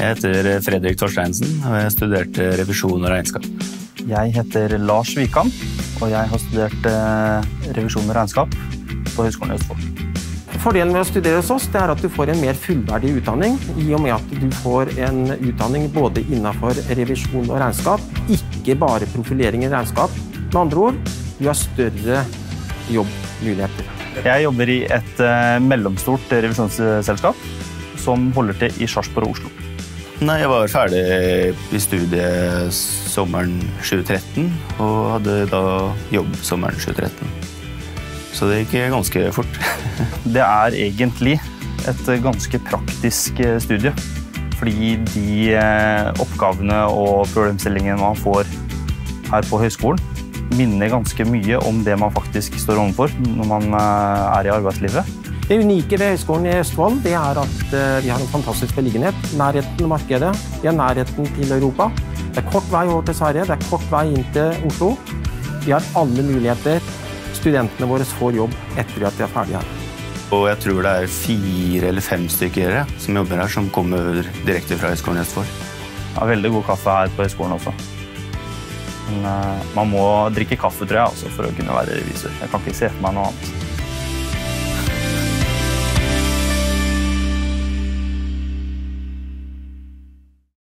Jeg heter Fredrik Torsteinsen, og jeg studerte revisjon og regnskap. Jeg heter Lars Vikan, og jeg har studert revisjon og regnskap på Høgskolen i Østfold. Fordelen med å studere hos oss er at du får en mer fullverdig utdanning, i og med at du får en utdanning både innenfor revisjon og regnskap, ikke bare profilering i regnskap. Med andre ord, du har større jobbmuligheter. Jeg jobber i et mellomstort revisjonsselskap som holder til i Sarpsborg og Oslo. Nei, jeg var ferdig i studiet sommeren 2013, og hadde da jobb sommeren 2013. Så det gikk ganske fort. Det er egentlig et ganske praktisk studie, fordi de oppgavene og problemstillingene man får her på høyskolen minner ganske mye om det man faktisk står overfor når man er i arbeidslivet. Det unike ved Høgskolen i Østfold det er at vi har en fantastisk beliggenhet, nærheten til markedet, vi har nærheten til Europa. Det er kort vei over til Sverige, det er kort vei inn til Oslo. Vi har alle muligheter. Studentene våre får jobb etter at de er ferdige her. Og jeg tror det er 4 eller 5 stykker som jobber her, som kommer direkte fra Høgskolen i Østfold. Det er veldig god kaffe her på høyskolen også. Men man må drikke kaffe, tror jeg, for å kunne være revisor. Jeg kan ikke se for meg noe annet.